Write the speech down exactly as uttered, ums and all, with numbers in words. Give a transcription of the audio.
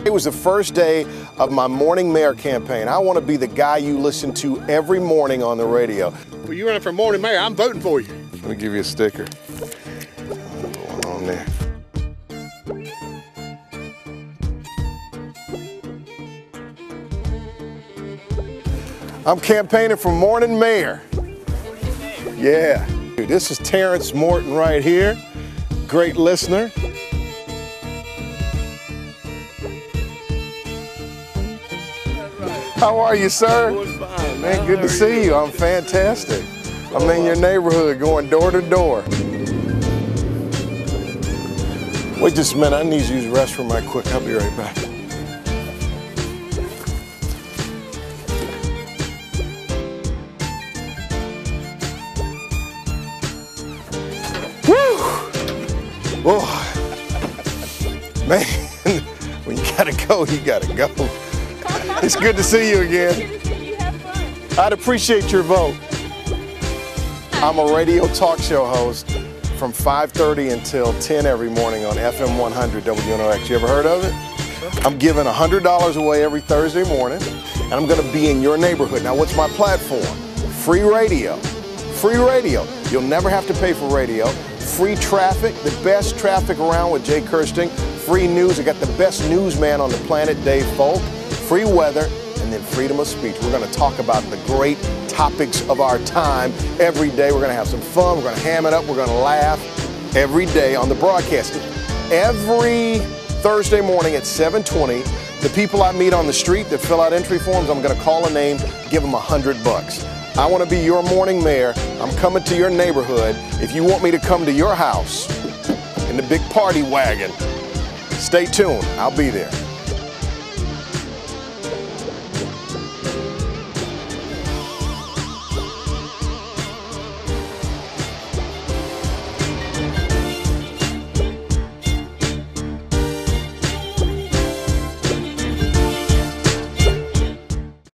It was the first day of my morning mayor campaign. I want to be the guy you listen to every morning on the radio. Well, you're running for morning mayor. I'm voting for you. Let me give you a sticker. Going on there. I'm campaigning for morning mayor. Yeah. This is Terrence Morton right here. Great listener. How are you, sir? Doing fine, man. man. Good How to are see you? you. I'm fantastic. I'm in your neighborhood going door to door. Wait just a minute. I need to use the restroom right quick. I'll be right back. Woo! Boy. Man, when you gotta go, you gotta go. It's good to see you again. Good to see you. Have fun. I'd appreciate your vote. I'm a radio talk show host from five thirty until ten every morning on F M one hundred W N O X. You ever heard of it? I'm giving one hundred dollars away every Thursday morning, and I'm gonna be in your neighborhood. Now, what's my platform? Free radio. Free radio. You'll never have to pay for radio. Free traffic, the best traffic around with Jay Kirsting. Free news. I got the best newsman on the planet, Dave Folk. Free weather, and then freedom of speech. We're going to talk about the great topics of our time every day. We're going to have some fun. We're going to ham it up. We're going to laugh every day on the broadcast. Every Thursday morning at seven twenty, the people I meet on the street that fill out entry forms, I'm going to call a name, give them a hundred bucks. I want to be your morning mayor. I'm coming to your neighborhood. If you want me to come to your house in the big party wagon, stay tuned. I'll be there.